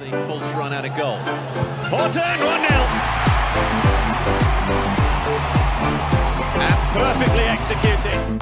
The false run out of goal. Horton, 1-0. And perfectly executed.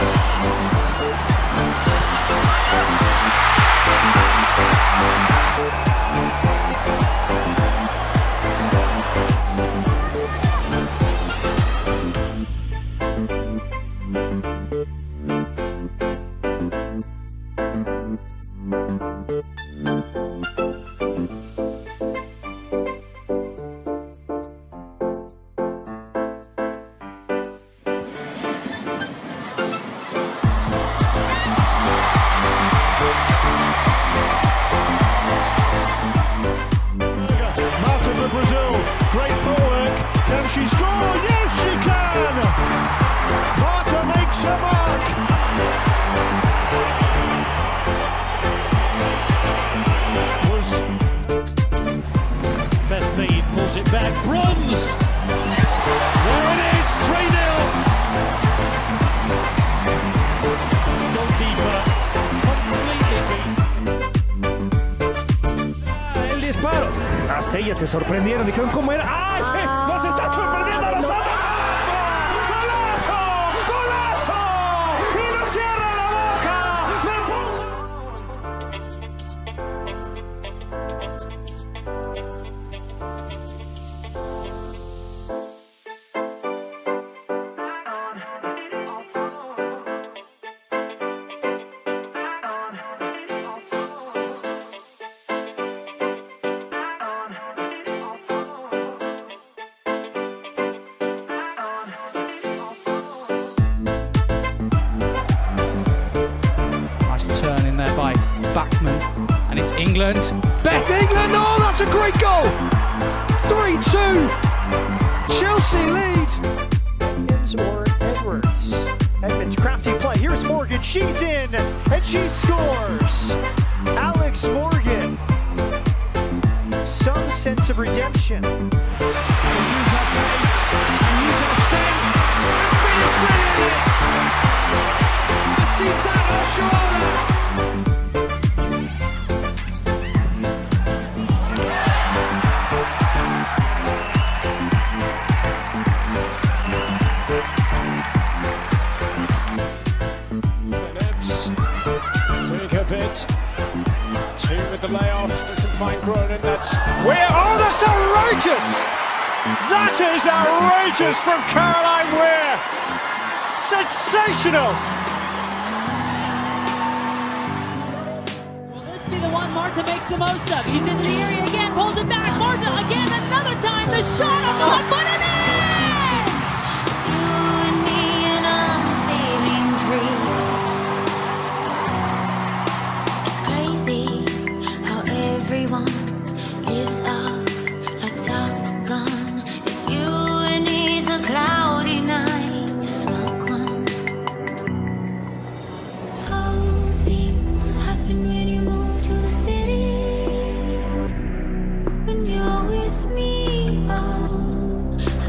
Can she score? Yes, she can! Marta makes a mark! Beth Mead pulls it back. Bronze! There it is, 3-0! Goalkeeper completely beat. El disparo. Hasta ellas se sorprendieron, dijeron cómo era. ¡Ay! ¡Nos está sorprendiendo a nosotros! ¡Golazo! ¡Golazo! ¡Y nos cierra la boca! Turn in there by Bachmann, and it's England. Beth England, oh, that's a great goal! 3-2, Chelsea lead. Edmonds or Edwards. Edmonds, crafty play. Here's Morgan. She's in, and she scores. Alex Morgan. Some sense of redemption. To use her pace and use her strength and finish brilliantly. Asisat Oshoala. Doing her bit. Two with the layoff, doesn't find Cronin. That's outrageous! That is outrageous from Caroline Weir! Sensational! Will this be the one Marta makes the most of? She's into the area again, pulls it back. Marta again, another time, the shot on the one foot in it! It's you and me and I'm feeling free. It's crazy how everyone lives out like Top Gun. It's you and it's a cloudy night to smoke one. Oh, things happen when you move to the city. When you're with me, oh,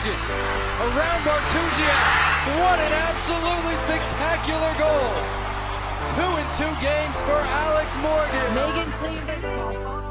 Morgan around Martusiak. What an absolutely spectacular goal. 2 in 2 games for Alex Morgan. Megan cleaned it.